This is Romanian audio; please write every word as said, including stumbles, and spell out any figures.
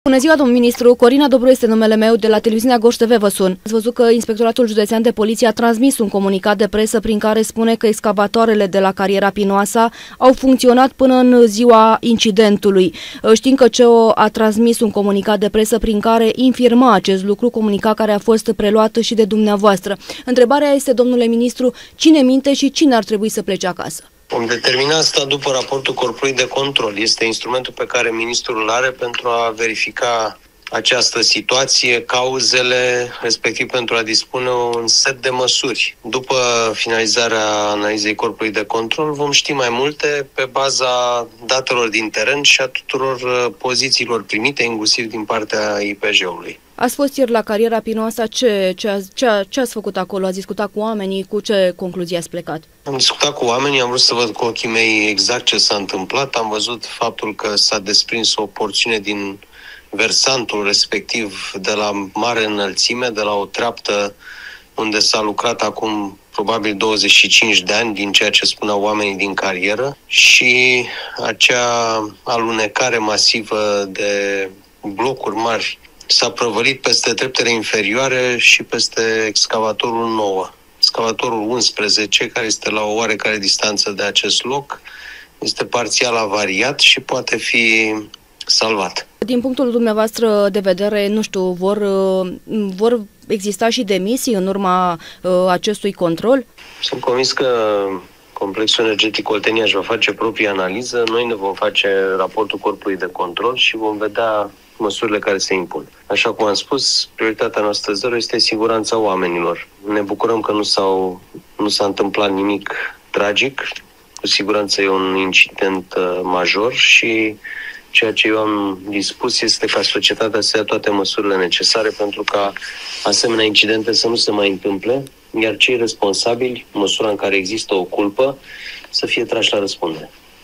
Bună ziua, domnul ministru. Corina Dobru este numele meu, de la televiziunea Gorj T V vă sun. Ați văzut că Inspectoratul Județean de Poliție a transmis un comunicat de presă prin care spune că excavatoarele de la cariera Pinoasa au funcționat până în ziua incidentului. Știm că C E O a transmis un comunicat de presă prin care infirma acest lucru, comunicat care a fost preluat și de dumneavoastră. Întrebarea este, domnule ministru, cine minte și cine ar trebui să plece acasă? Vom determina asta după raportul Corpului de Control. Este instrumentul pe care ministrul îl are pentru a verifica această situație, cauzele, respectiv pentru a dispune un set de măsuri. După finalizarea analizei Corpului de Control vom ști mai multe pe baza datelor din teren și a tuturor pozițiilor primite, inclusiv din partea I P J-ului. Ați fost ieri la cariera Pinoasa, ce, ce, ați, ce, ce ați făcut acolo? Ați discutat cu oamenii? Cu ce concluzii ați plecat? Am discutat cu oamenii, am vrut să văd cu ochii mei exact ce s-a întâmplat. Am văzut faptul că s-a desprins o porțiune din versantul respectiv de la mare înălțime, de la o treaptă unde s-a lucrat acum probabil douăzeci și cinci de ani, din ceea ce spuneau oamenii din carieră, și acea alunecare masivă de blocuri mari s-a prăvălit peste treptele inferioare și peste excavatorul nouă. Excavatorul unsprezece, care este la o oarecare distanță de acest loc, este parțial avariat și poate fi salvat. Din punctul dumneavoastră de vedere, nu știu, vor, vor exista și demisii în urma uh, acestui control? Sunt convins că Complexul Energetic Oltenia își va face propria analiză, noi ne vom face raportul Corpului de Control și vom vedea măsurile care se impun. Așa cum am spus, prioritatea noastră zero este siguranța oamenilor. Ne bucurăm că nu, s-au, nu s-a întâmplat nimic tragic, cu siguranță e un incident uh, major și ceea ce eu am dispus este ca societatea să ia toate măsurile necesare pentru ca asemenea incidente să nu se mai întâmple, iar cei responsabili, în măsura în care există o culpă, să fie trași la răspundere.